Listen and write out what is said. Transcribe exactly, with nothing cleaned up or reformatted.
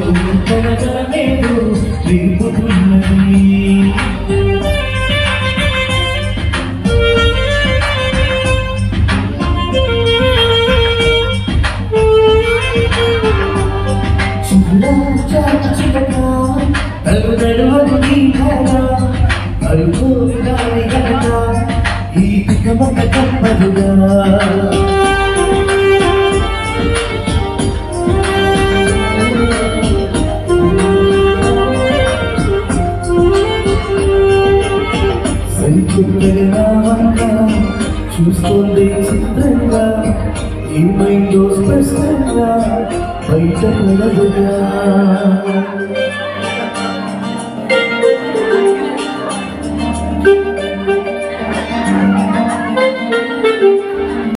తనగానేదో రేపుతున్నది తలుదలువదు నీ కథ అరుకోని దాని కథ ఈ తికమక తప్పదుగా సరికొత్తగా చూసుకోండి చిత్రంగా ఏమైందో స్పష్టంగా బయట పడదుగా